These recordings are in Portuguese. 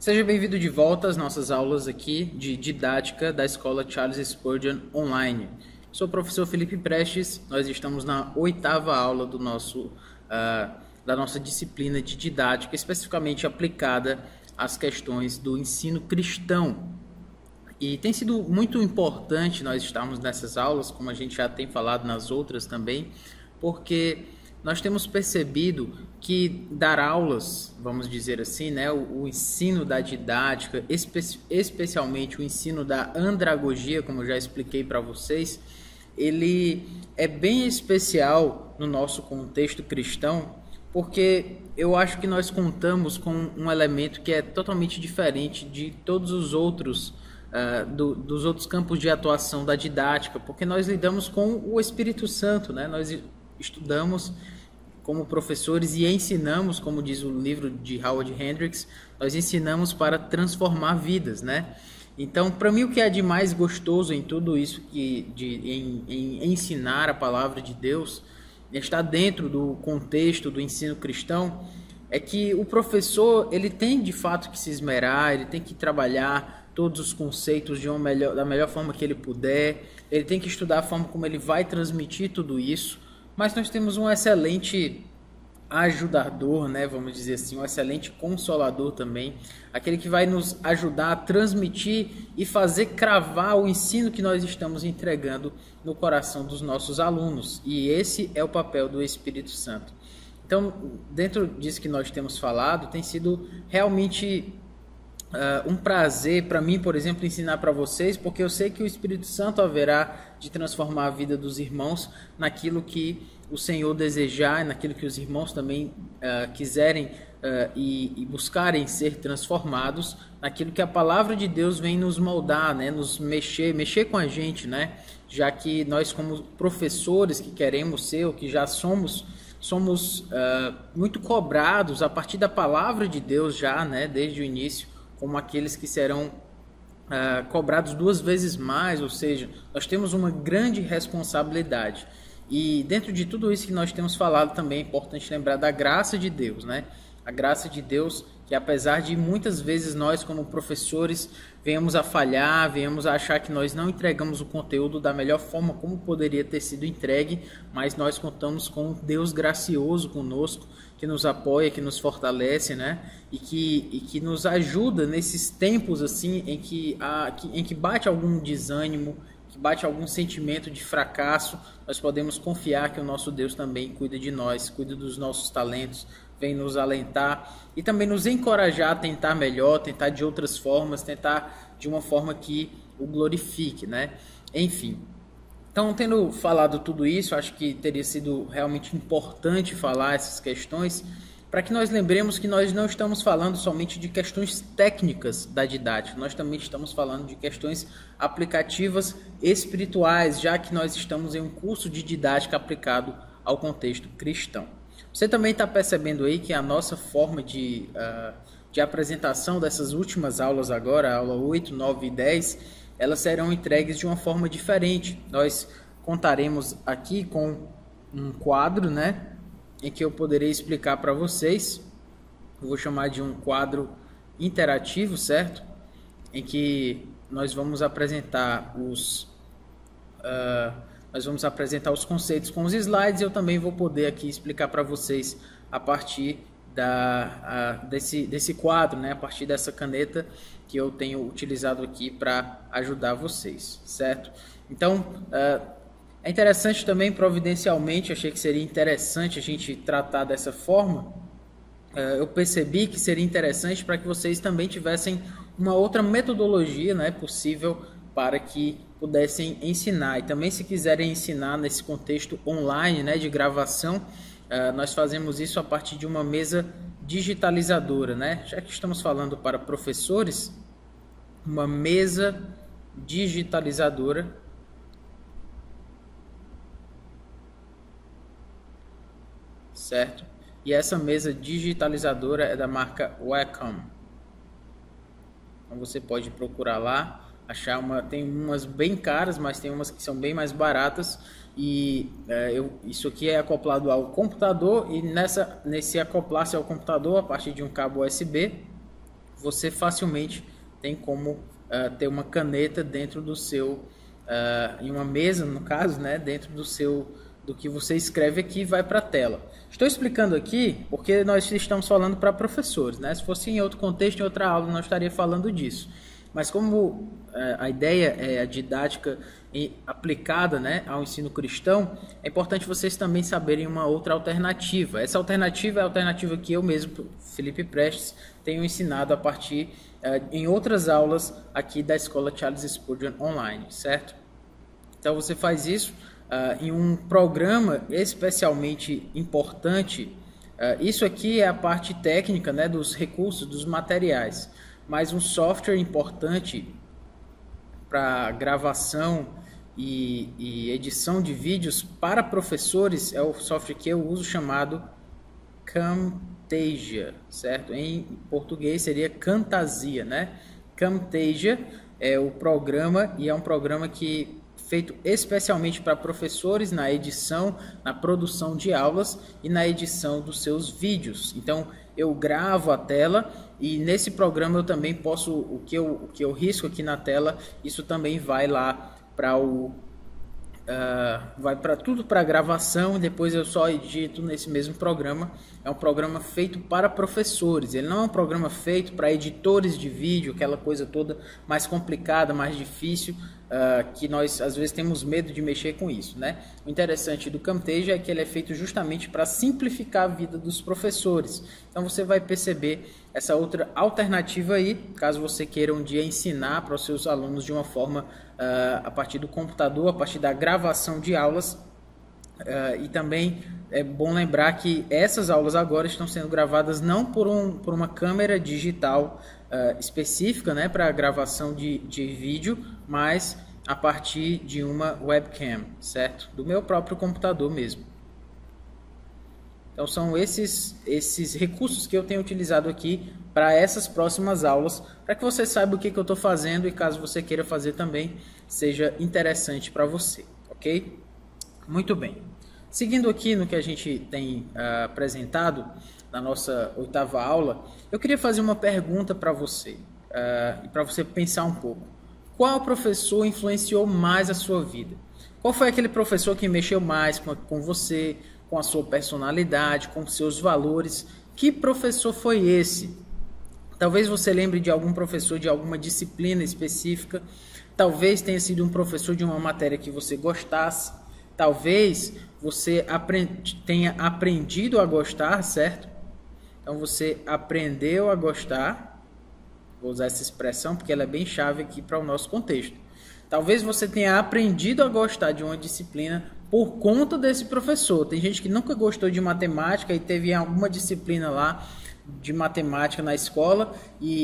Seja bem-vindo de volta às nossas aulas aqui de didática da Escola Charles Spurgeon Online. Sou o professor Felipe Prestes, nós estamos na 8ª aula da nossa disciplina de didática, especificamente aplicada às questões do ensino cristão. E tem sido muito importante nós estarmos nessas aulas, como a gente já tem falado nas outras também, porque nós temos percebido que dar aulas, vamos dizer assim, né, o ensino da didática, especialmente o ensino da andragogia, como eu já expliquei para vocês, ele é bem especial no nosso contexto cristão, porque eu acho que nós contamos com um elemento que é totalmente diferente de todos os outros, dos outros campos de atuação da didática, porque nós lidamos com o Espírito Santo, né? Nós estudamos como professores e ensinamos, como diz o livro de Howard Hendricks, nós ensinamos para transformar vidas, né? Então, para mim, o que é de mais gostoso em tudo isso, em ensinar a palavra de Deus, está dentro do contexto do ensino cristão, é que o professor ele tem de fato que se esmerar, ele tem que trabalhar todos os conceitos da melhor forma que ele puder, ele tem que estudar a forma como ele vai transmitir tudo isso. Mas nós temos um excelente ajudador, né? Vamos dizer assim, um excelente consolador também, aquele que vai nos ajudar a transmitir e fazer cravar o ensino que nós estamos entregando no coração dos nossos alunos. E esse é o papel do Espírito Santo. Então, dentro disso que nós temos falado, tem sido realmente um prazer para mim, por exemplo, ensinar para vocês, porque eu sei que o Espírito Santo haverá de transformar a vida dos irmãos naquilo que o Senhor desejar, naquilo que os irmãos também quiserem e buscarem ser transformados, naquilo que a palavra de Deus vem nos moldar, né? Nos mexer com a gente, né? Já que nós, como professores que queremos ser, ou que já somos muito cobrados a partir da palavra de Deus já, né? Desde o início, como aqueles que serão cobrados 2 vezes mais, ou seja, nós temos uma grande responsabilidade. E dentro de tudo isso que nós temos falado também é importante lembrar da graça de Deus, né? A graça de Deus que apesar de muitas vezes nós como professores venhamos a falhar, venhamos a achar que nós não entregamos o conteúdo da melhor forma como poderia ter sido entregue, mas nós contamos com um Deus gracioso conosco, que nos apoia, que nos fortalece, né? E que nos ajuda nesses tempos assim em que bate algum desânimo, que bate algum sentimento de fracasso, nós podemos confiar que o nosso Deus também cuida de nós, cuida dos nossos talentos, vem nos alentar e também nos encorajar a tentar melhor, tentar de outras formas, tentar de uma forma que o glorifique, né? Enfim. Então, tendo falado tudo isso, acho que teria sido realmente importante falar essas questões para que nós lembremos que nós não estamos falando somente de questões técnicas da didática, nós também estamos falando de questões aplicativas espirituais, já que nós estamos em um curso de didática aplicado ao contexto cristão. Você também está percebendo aí que a nossa forma de apresentação dessas últimas aulas agora, aula 8, 9 e 10, elas serão entregues de uma forma diferente. Nós contaremos aqui com um quadro, né, em que eu poderei explicar para vocês. Eu vou chamar de um quadro interativo, certo? Em que nós vamos apresentar os conceitos com os slides e eu também vou poder aqui explicar para vocês a partir desse quadro, né? A partir dessa caneta que eu tenho utilizado aqui para ajudar vocês, certo? Então, é interessante também, providencialmente, achei que seria interessante a gente tratar dessa forma. Eu percebi que seria interessante para que vocês também tivessem uma outra metodologia, né, possível para que pudessem ensinar. E também se quiserem ensinar nesse contexto online, né, de gravação, nós fazemos isso a partir de uma mesa digitalizadora, né? Já que estamos falando para professores, uma mesa digitalizadora certo? E essa mesa digitalizadora é da marca Wacom. Então você pode procurar lá, achar tem umas bem caras, mas tem umas que são bem mais baratas. E isso aqui é acoplado ao computador e nesse acoplar-se ao computador a partir de um cabo USB, você facilmente tem como ter uma caneta dentro do seu, em uma mesa, no caso, né, dentro do que você escreve aqui, vai para a tela. Estou explicando aqui porque nós estamos falando para professores, né? Se fosse em outro contexto, em outra aula, não estaria falando disso. Mas como a ideia é a didática aplicada, né, ao ensino cristão, é importante vocês também saberem uma outra alternativa. Essa alternativa é a alternativa que eu mesmo, Felipe Prestes, tenho ensinado a partir em outras aulas aqui da Escola Charles Spurgeon Online, certo? Então você faz isso em um programa especialmente importante. Isso aqui é a parte técnica, né, dos recursos, dos materiais. Mas um software importante para gravação e edição de vídeos para professores é o software que eu uso, chamado Camtasia, certo? Em português seria Camtasia, né? Camtasia é o programa e é um programa feito especialmente para professores na edição, na produção de aulas e na edição dos seus vídeos. Então, eu gravo a tela e nesse programa eu também posso, o que eu risco aqui na tela, isso também vai lá para vai para tudo para gravação, e depois eu só edito nesse mesmo programa. É um programa feito para professores, ele não é um programa feito para editores de vídeo, aquela coisa toda mais complicada, mais difícil, que nós às vezes temos medo de mexer com isso, né? O interessante do Camtasia é que ele é feito justamente para simplificar a vida dos professores. Então você vai perceber essa outra alternativa aí, caso você queira um dia ensinar para os seus alunos de uma forma a partir do computador, a partir da gravação de aulas. E também é bom lembrar que essas aulas agora estão sendo gravadas não por uma câmera digital específica, né, para gravação de vídeo, mas a partir de uma webcam, certo? Do meu próprio computador mesmo. Então são esses recursos que eu tenho utilizado aqui para essas próximas aulas, para que você saiba o que eu estou fazendo e caso você queira fazer também, seja interessante para você, ok? Muito bem. Seguindo aqui no que a gente tem apresentado na nossa 8ª aula, eu queria fazer uma pergunta para você, e para você pensar um pouco. Qual professor influenciou mais a sua vida? Qual foi aquele professor que mexeu mais com você, com a sua personalidade, com seus valores? Que professor foi esse? Talvez você lembre de algum professor de alguma disciplina específica. Talvez tenha sido um professor de uma matéria que você gostasse. Talvez você tenha aprendido a gostar, certo? Então você aprendeu a gostar. Vou usar essa expressão porque ela é bem chave aqui para o nosso contexto. Talvez você tenha aprendido a gostar de uma disciplina por conta desse professor. Tem gente que nunca gostou de matemática e teve alguma disciplina lá de matemática na escola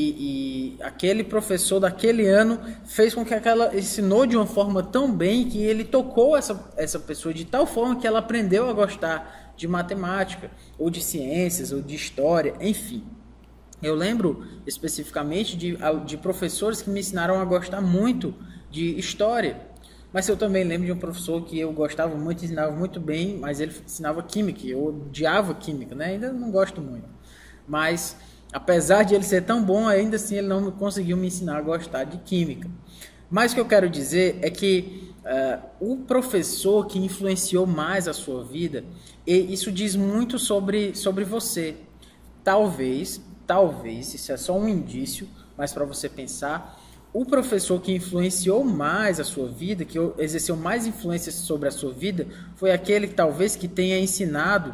e aquele professor daquele ano fez com que ensinou de uma forma tão bem que ele tocou essa pessoa de tal forma que ela aprendeu a gostar de matemática, ou de ciências, ou de história, enfim. Eu lembro especificamente de professores que me ensinaram a gostar muito de história. Mas eu também lembro de um professor que eu gostava muito, ensinava muito bem, mas ele ensinava química. Eu odiava química, né? Ainda não gosto muito. Mas, apesar de ele ser tão bom, ainda assim ele não conseguiu me ensinar a gostar de química. Mas o que eu quero dizer é que o professor que influenciou mais a sua vida, e isso diz muito sobre você. Talvez, isso é só um indício, mas para você pensar, o professor que influenciou mais a sua vida, que exerceu mais influência sobre a sua vida, foi aquele que talvez que tenha ensinado,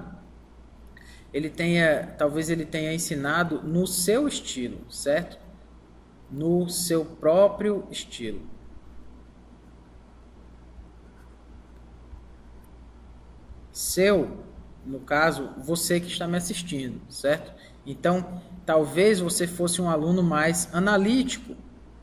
talvez ele tenha ensinado no seu estilo, certo? No seu próprio estilo. No caso, você que está me assistindo, certo? Então, talvez você fosse um aluno mais analítico.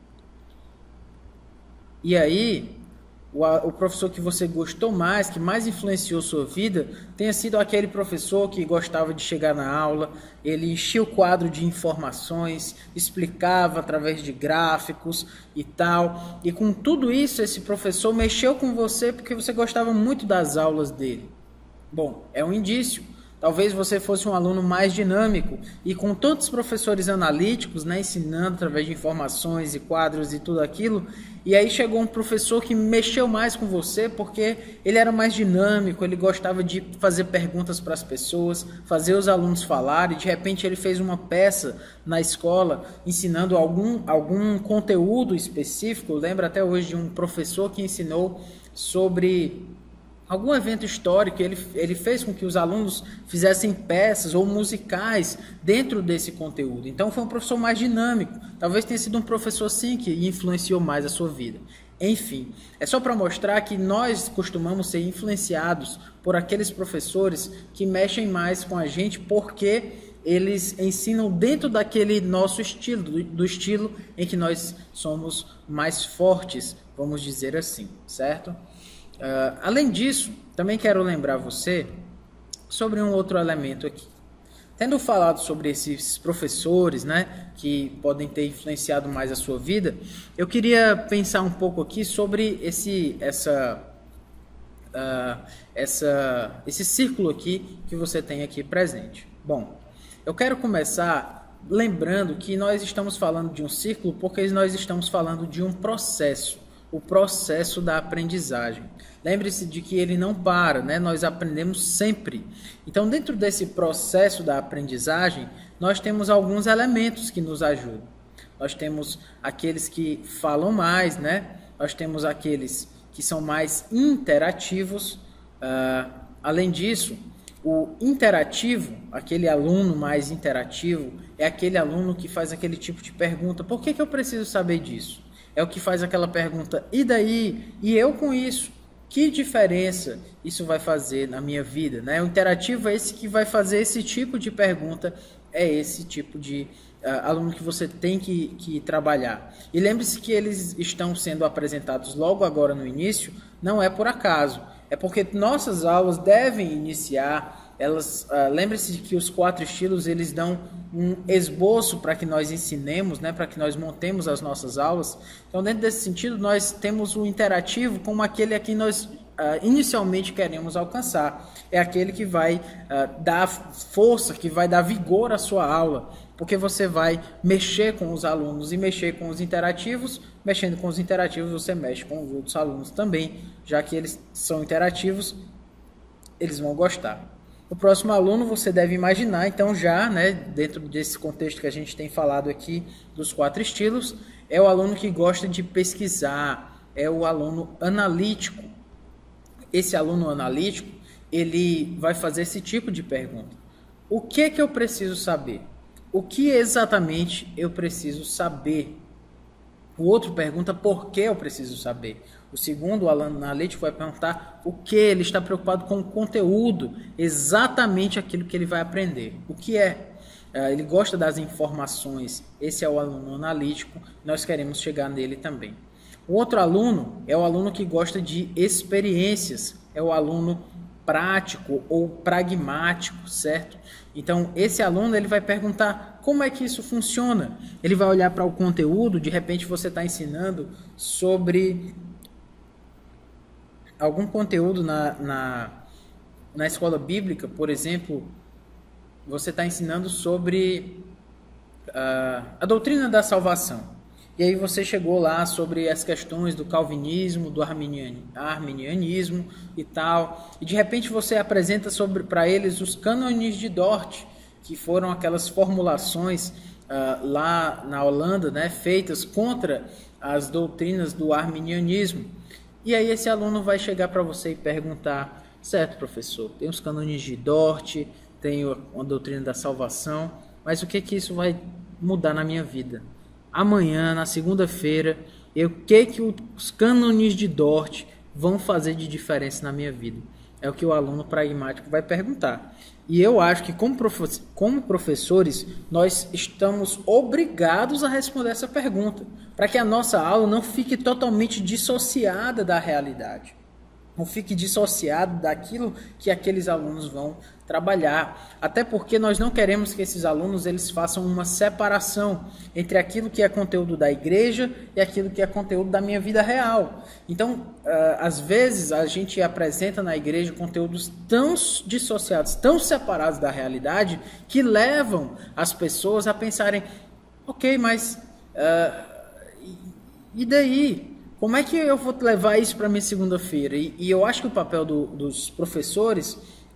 E aí, o professor que você gostou mais, que mais influenciou sua vida, tenha sido aquele professor que gostava de chegar na aula, ele enchia o quadro de informações, explicava através de gráficos e tal. E com tudo isso, esse professor mexeu com você porque você gostava muito das aulas dele. Bom, é um indício. Talvez você fosse um aluno mais dinâmico e com tantos professores analíticos, né, ensinando através de informações e quadros e tudo aquilo, e aí chegou um professor que mexeu mais com você porque ele era mais dinâmico, ele gostava de fazer perguntas para as pessoas, fazer os alunos falarem, e de repente ele fez uma peça na escola ensinando algum conteúdo específico. Eu lembro até hoje de um professor que ensinou sobre algum evento histórico. Ele fez com que os alunos fizessem peças ou musicais dentro desse conteúdo. Então foi um professor mais dinâmico. Talvez tenha sido um professor sim que influenciou mais a sua vida. Enfim, é só para mostrar que nós costumamos ser influenciados por aqueles professores que mexem mais com a gente porque eles ensinam dentro daquele nosso estilo, do estilo em que nós somos mais fortes, vamos dizer assim, certo? Além disso, também quero lembrar você sobre um outro elemento aqui. Tendo falado sobre esses professores, né, que podem ter influenciado mais a sua vida, eu queria pensar um pouco aqui sobre esse círculo aqui que você tem aqui presente. Bom, eu quero começar lembrando que nós estamos falando de um círculo porque nós estamos falando de um processo, o processo da aprendizagem. Lembre-se de que ele não para, né? Nós aprendemos sempre. Então, dentro desse processo da aprendizagem, nós temos alguns elementos que nos ajudam. Nós temos aqueles que falam mais, né? Nós temos aqueles que são mais interativos. Além disso, o interativo, aquele aluno mais interativo, é aquele aluno que faz aquele tipo de pergunta: por que eu preciso saber disso? É o que faz aquela pergunta: e daí? E eu com isso? Que diferença isso vai fazer na minha vida, né? O interativo é esse que vai fazer esse tipo de pergunta, é esse tipo de aluno que você tem que trabalhar. E lembre-se que eles estão sendo apresentados logo agora no início, não é por acaso, é porque nossas aulas devem iniciar. Lembre-se de que os 4 estilos eles dão um esboço para que nós ensinemos, né, para que nós montemos as nossas aulas. Então, dentro desse sentido, nós temos o interativo como aquele a que nós inicialmente queremos alcançar. É aquele que vai dar força, que vai dar vigor à sua aula, porque você vai mexer com os alunos e mexer com os interativos. Mexendo com os interativos, você mexe com os outros alunos também, já que eles são interativos, eles vão gostar. O próximo aluno você deve imaginar, então já, né, dentro desse contexto que a gente tem falado aqui dos 4 estilos, é o aluno que gosta de pesquisar, é o aluno analítico. Esse aluno analítico, ele vai fazer esse tipo de pergunta: o que eu preciso saber? O que exatamente eu preciso saber? O outro pergunta: por que eu preciso saber? O segundo, o aluno analítico, vai perguntar o que ele está preocupado com o conteúdo, exatamente aquilo que ele vai aprender. O que é? Ele gosta das informações. Esse é o aluno analítico, nós queremos chegar nele também. O outro aluno é o aluno que gosta de experiências, é o aluno prático ou pragmático, certo? Então, esse aluno ele vai perguntar como é que isso funciona. Ele vai olhar para o conteúdo, de repente você está ensinando sobre algum conteúdo na escola bíblica, por exemplo, você está ensinando sobre a doutrina da salvação. E aí você chegou lá sobre as questões do calvinismo, do arminianismo e tal. E de repente você apresenta para eles os cânones de Dort, que foram aquelas formulações lá na Holanda, né, feitas contra as doutrinas do arminianismo. E aí esse aluno vai chegar para você e perguntar: certo, professor, tem os cânones de Dort, tem a doutrina da salvação, mas o que isso vai mudar na minha vida? Amanhã, na segunda-feira, o que os cânones de Dort vão fazer de diferença na minha vida? É o que o aluno pragmático vai perguntar. E eu acho que como professores, nós estamos obrigados a responder essa pergunta, para que a nossa aula não fique totalmente dissociada da realidade. não fique dissociado daquilo que aqueles alunos vão trabalhar. Até porque nós não queremos que esses alunos eles façam uma separação entre aquilo que é conteúdo da igreja e aquilo que é conteúdo da minha vida real. Então, às vezes, a gente apresenta na igreja conteúdos tão dissociados, tão separados da realidade, que levam as pessoas a pensarem, ok, mas e daí? Como é que eu vou levar isso para minha segunda-feira? E eu acho que o papel dos professores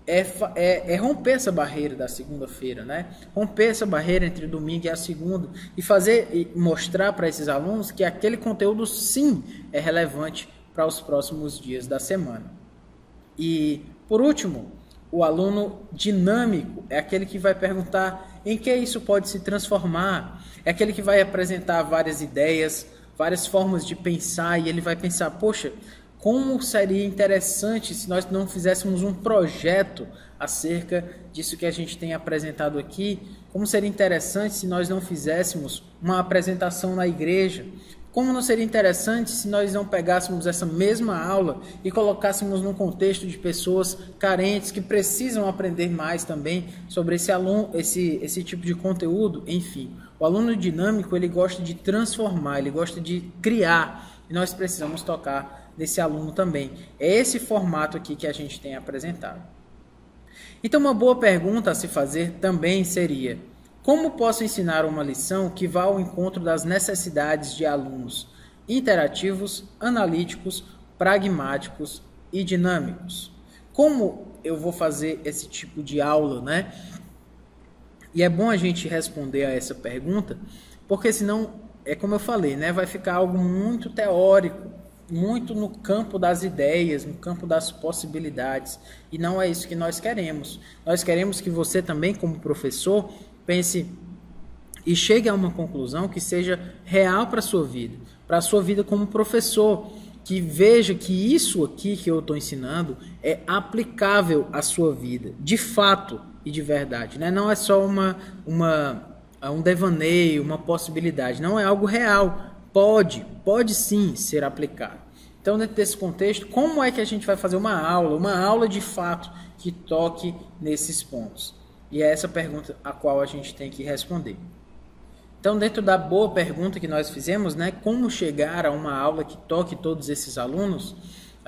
é romper essa barreira da segunda-feira, né? Romper essa barreira entre o domingo e a segunda e mostrar para esses alunos que aquele conteúdo sim é relevante para os próximos dias da semana. E, por último, o aluno dinâmico é aquele que vai perguntar em que isso pode se transformar, é aquele que vai apresentar várias ideias, várias formas de pensar, e ele vai pensar, poxa, como seria interessante se nós não fizéssemos um projeto acerca disso que a gente tem apresentado aqui, como seria interessante se nós não fizéssemos uma apresentação na igreja, como não seria interessante se nós não pegássemos essa mesma aula e colocássemos num contexto de pessoas carentes que precisam aprender mais também sobre esse tipo de conteúdo, enfim. O aluno dinâmico, ele gosta de transformar, ele gosta de criar, e nós precisamos tocar nesse aluno também. É esse formato aqui que a gente tem apresentado. Então, uma boa pergunta a se fazer também seria: como posso ensinar uma lição que vá ao encontro das necessidades de alunos interativos, analíticos, pragmáticos e dinâmicos? Como eu vou fazer esse tipo de aula, né? E é bom a gente responder a essa pergunta, porque senão, é como eu falei, né? Vai ficar algo muito teórico, muito no campo das ideias, no campo das possibilidades, e não é isso que nós queremos. Nós queremos que você também, como professor, pense e chegue a uma conclusão que seja real para a sua vida como professor, que veja que isso aqui que eu estou ensinando é aplicável à sua vida, de fato e de verdade, né? Não é só um devaneio, uma possibilidade, não é algo real, pode sim ser aplicado. Então, dentro desse contexto, como é que a gente vai fazer uma aula de fato que toque nesses pontos? E é essa pergunta a qual a gente tem que responder. Então, dentro da boa pergunta que nós fizemos, né, como chegar a uma aula que toque todos esses alunos,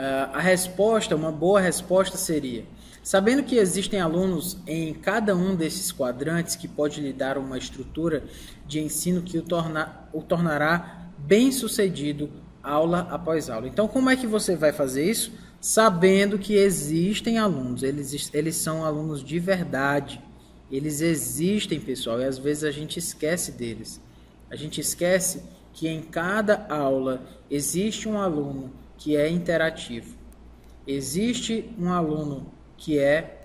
uma boa resposta seria: sabendo que existem alunos em cada um desses quadrantes que pode lhe dar uma estrutura de ensino que o tornará bem-sucedido aula após aula. Então, como é que você vai fazer isso? Sabendo que existem alunos, eles são alunos de verdade. Eles existem, pessoal, e às vezes a gente esquece deles. A gente esquece que em cada aula existe um aluno que é interativo. Existe um aluno que é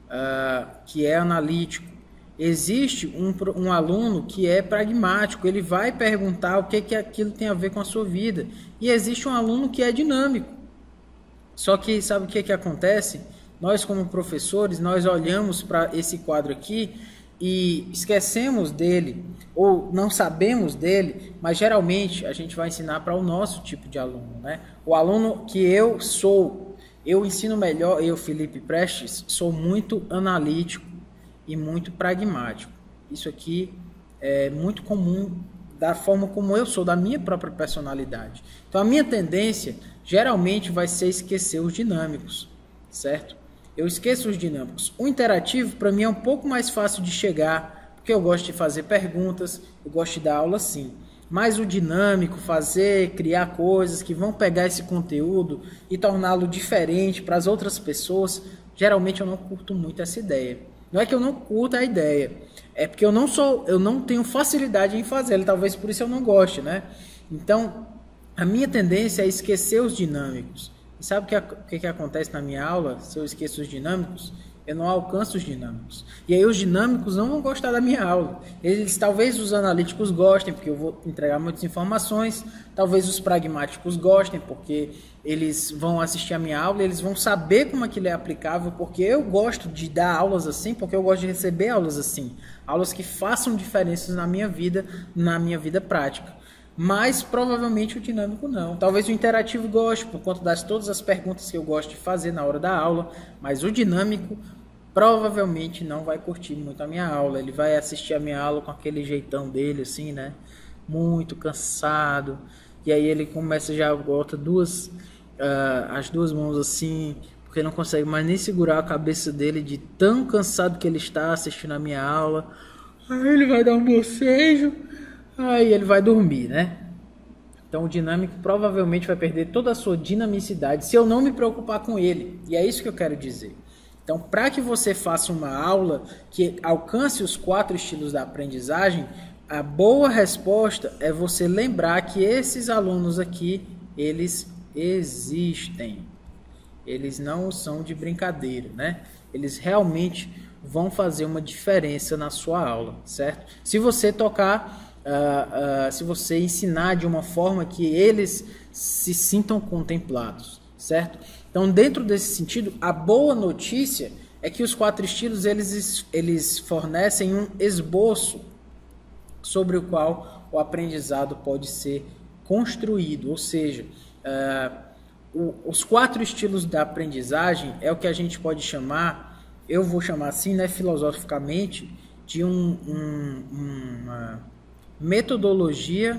analítico. Existe um aluno que é pragmático. Ele vai perguntar o que aquilo tem a ver com a sua vida. E existe um aluno que é dinâmico. Só que sabe o que acontece? Nós, como professores, nós olhamos para esse quadro aqui e esquecemos dele, ou não sabemos dele, mas geralmente a gente vai ensinar para o nosso tipo de aluno, né? O aluno que eu ensino melhor, eu, Felipe Prestes, sou muito analítico e muito pragmático. Isso aqui é muito comum da forma como eu sou, da minha própria personalidade. Então, a minha tendência, geralmente, vai ser esquecer os dinâmicos, certo? Eu esqueço os dinâmicos. O interativo, para mim, é um pouco mais fácil de chegar, porque eu gosto de fazer perguntas, eu gosto de dar aula sim. Mas o dinâmico, criar coisas que vão pegar esse conteúdo e torná-lo diferente para as outras pessoas, geralmente eu não curto muito essa ideia. Não é que eu não curto a ideia, é porque eu não tenho facilidade em fazê-lo, talvez por isso eu não goste, né? Então, a minha tendência é esquecer os dinâmicos. E sabe o que acontece na minha aula? Se eu esqueço os dinâmicos, eu não alcanço os dinâmicos. E aí os dinâmicos não vão gostar da minha aula. Talvez os analíticos gostem, porque eu vou entregar muitas informações. Talvez os pragmáticos gostem, porque eles vão assistir a minha aula e eles vão saber como aquilo é aplicável, porque eu gosto de dar aulas assim, porque eu gosto de receber aulas assim. Aulas que façam diferenças na minha vida prática. mas provavelmente o dinâmico não. Talvez o interativo goste, por conta das todas as perguntas que eu gosto de fazer na hora da aula, mas o dinâmico provavelmente não vai curtir muito a minha aula. Ele vai assistir a minha aula com aquele jeitão dele, assim, né? Muito cansado. E aí ele começa, já bota as duas mãos assim, porque não consegue mais nem segurar a cabeça dele de tão cansado que ele está assistindo a minha aula. Aí ele vai dar um bocejo, aí ele vai dormir, né? Então o dinâmico provavelmente vai perder toda a sua dinamicidade se eu não me preocupar com ele. E é isso que eu quero dizer. Então, para que você faça uma aula que alcance os 4 estilos da aprendizagem, a boa resposta é você lembrar que esses alunos aqui, eles existem. Eles não são de brincadeira, né? Eles realmente vão fazer uma diferença na sua aula, certo? Se você se você ensinar de uma forma que eles se sintam contemplados, certo? Então, dentro desse sentido, a boa notícia é que os 4 estilos eles fornecem um esboço sobre o qual o aprendizado pode ser construído, ou seja, os 4 estilos da aprendizagem é o que a gente pode chamar, eu vou chamar assim, né, filosoficamente, de uma metodologia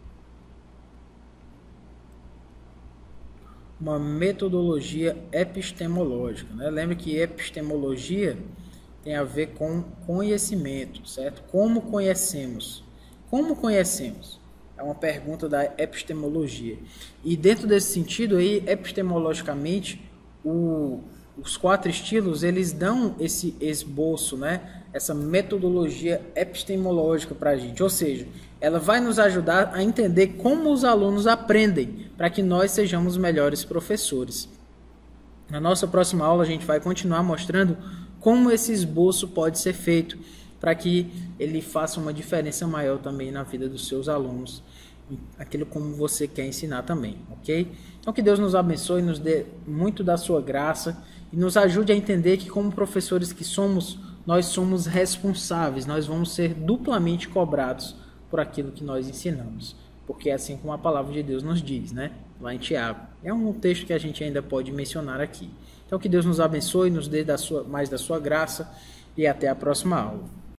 epistemológica, né? Lembra que epistemologia tem a ver com conhecimento, certo? Como conhecemos? Como conhecemos? É uma pergunta da epistemologia. E dentro desse sentido aí, epistemologicamente, os 4 estilos, eles dão esse esboço, né? Essa metodologia epistemológica para a gente. Ou seja, ela vai nos ajudar a entender como os alunos aprendem, para que nós sejamos melhores professores. Na nossa próxima aula, a gente vai continuar mostrando como esse esboço pode ser feito, para que ele faça uma diferença maior também na vida dos seus alunos, aquilo como você quer ensinar também, ok? Então que Deus nos abençoe, nos dê muito da sua graça e nos ajude a entender que como professores que somos, nós somos responsáveis, nós vamos ser duplamente cobrados por aquilo que nós ensinamos, porque é assim como a palavra de Deus nos diz, né? Lá em Tiago. É um texto que a gente ainda pode mencionar aqui. Então que Deus nos abençoe, nos dê mais da sua graça e até a próxima aula.